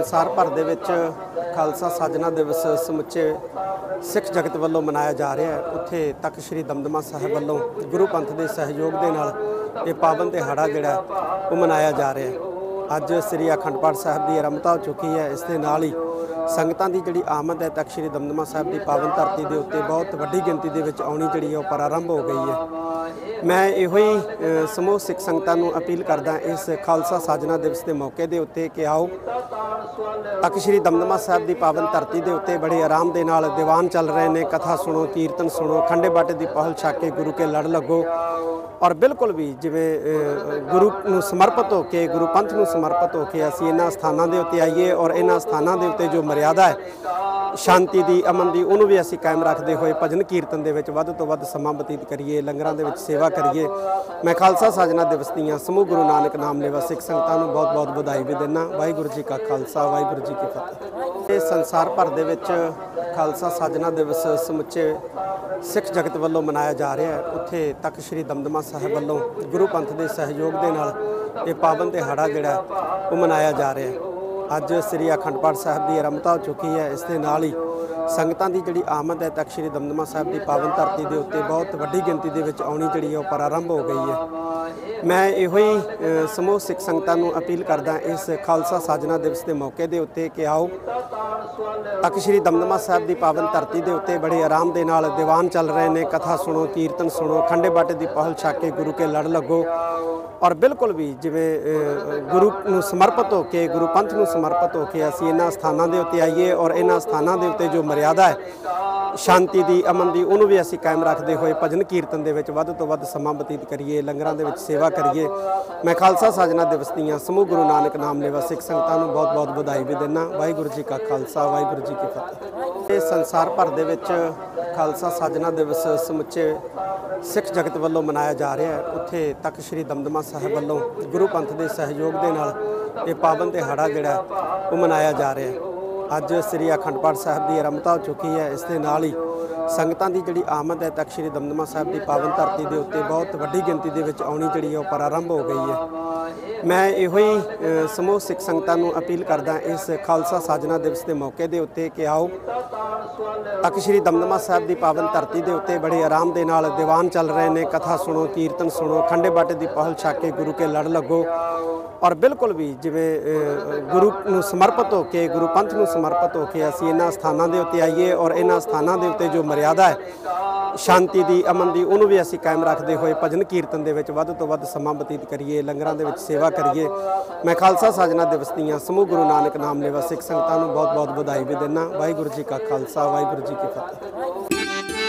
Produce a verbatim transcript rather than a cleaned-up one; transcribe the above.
संसार भर दे विच खालसा साजना दिवस समुचे सिख जगत वालों मनाया जा रहा है। उत्थे तक श्री दमदमा साहिब वालों गुरु पंथ के सहयोग के नाल ये पावन दिहाड़ा जिहड़ा वो मनाया जा रहा है। अज श्री अखंड पाठ साहिब की आरंभता हो चुकी है। इस दे नाल ही संगतां की जिहड़ी आमद है तक श्री दमदमा साहिब की पावन धरती के उत्ते बहुत वड्डी गिनती दे विच आउणी जिहड़ी है प्रारंभ हो गई है। मैं इहो ही समूह सिख संगतां नूं अपील करदा इस खालसा साजना दिवस के मौके के उत्ते कि आओ तक श्री दमदमा साहिब की पावन धरती के उत्ते बड़े आराम के नाल दीवान चल रहे हैं। कथा सुनो, कीर्तन सुनो, खंडे बाटे की पहल छक के गुरु के लड़ लगो और बिल्कुल भी जिवें गुरु नूं समर्पित होकर गुरु पंथ नूं समर्पित होकर असीं इन्हां स्थानां दे उत्ते आईए और इन्हां स्थानां दे उत्ते जो मर्यादा है शांति की, अमन की, उन्होंने भी असीं कायम रखते हुए भजन कीर्तन दे विच वध तो वध समां बतीत करिए, लंगरां दे विच सेवा करिए। मैं खालसा साजना दिवस दीआं समूह गुरु नानक नाम लेवा सिख संगतां नूं बहुत बहुत बधाई भी दिंदा। वाहिगुरू जी का खालसा, वाहिगुरू जी की फतेह। इह संसार भर दे विच खालसा साजना दिवस समुचे सिख जगत वालों मनाया जा रहा है। उत्थे तक श्री दमदमा साहिब वालों गुरु पंथ के सहयोग के नाल ये पावन दिहाड़ा जिहड़ा वो मनाया जा रहा है। अज श्री अखंड पाठ साहिब की आरंभता हो चुकी है। इस दे नाल ही संगतां की जिहड़ी आमद है तक श्री दमदमा साहिब की पावन धरती के उत्ते बहुत वड्डी गिनती दे विच आउणी जिहड़ी है प्रारंभ हो गई है। मैं इहो ही समूह सिख संगतां नूं अपील करदा इस खालसा साजना दिवस के मौके के उत्ते कि आओ तक श्री दमदमा साहिब की पावन धरती के उत्ते बड़े आराम के नाल दीवान चल रहे हैं। कथा सुनो, कीर्तन सुनो, खंडे बाटे की पहल छक के गुरु के लड़ लगो और बिल्कुल भी जिवें गुरु नूं समर्पित होकर गुरु पंथ नूं समर्पित होकर असीं इन्हां स्थानां दे उत्ते आईए और इन्हां स्थानां दे उत्ते जो मर्यादा है शांति की, अमन की, उन्होंने भी असीं कायम रखते हुए भजन कीर्तन दे विच वध तो वध समां बतीत करिए, लंगरां दे विच सेवा करिए। मैं खालसा साजना दिवस दीआं समूह गुरु नानक नाम लेवा सिख संगतां नूं बहुत बहुत बधाई भी दिंदा। वाहिगुरू जी का खालसा, वाहिगुरू जी की फतेह। इह संसार भर दे विच खालसा साजना दिवस समुचे सिख जगत वालों मनाया जा रहा है। उत्थे तक श्री दमदमा साहिब वालों गुरु पंथ के सहयोग के नाल ये पावन दिहाड़ा जिहड़ा वो मनाया जा रहा है। अज श्री अखंड पाठ साहिब की आरंभता हो चुकी है। इस दे नाल ही संगतां की जिहड़ी आमद है तक श्री दमदमा साहिब की पावन धरती के उत्ते बहुत वड्डी गिनती दे विच आउणी जिहड़ी है प्रारंभ हो गई है। मैं इहो ही समूह सिख संगतां नूं अपील करदा इस खालसा साजना दिवस के मौके के उत्ते कि आओ तक श्री दमदमा साहिब की पावन धरती के उत्ते बड़े आराम के नाल दीवान चल रहे हैं। कथा सुनो, कीर्तन सुनो, खंडे बाटे की पहल छक के गुरु के लड़ लगो और बिल्कुल भी जिवें गुरु नूं समर्पित होकर गुरु पंथ नूं समर्पित होकर असीं इन्हां स्थानां दे उत्ते आईए और इन्हां स्थानां दे उत्ते जो मर्यादा है शांति की, अमन की, उन्होंने भी असीं कायम रखते हुए भजन कीर्तन दे विच वध तो वध समां बतीत करिए, लंगरां दे विच सेवा करिए। मैं खालसा साजना दिवस दीआं समूह गुरु नानक नाम लेवा सिख संगतां नूं बहुत बहुत बधाई भी दिंदा। वाहिगुरू जी का खालसा, वाहिगुरू जी की फतेह।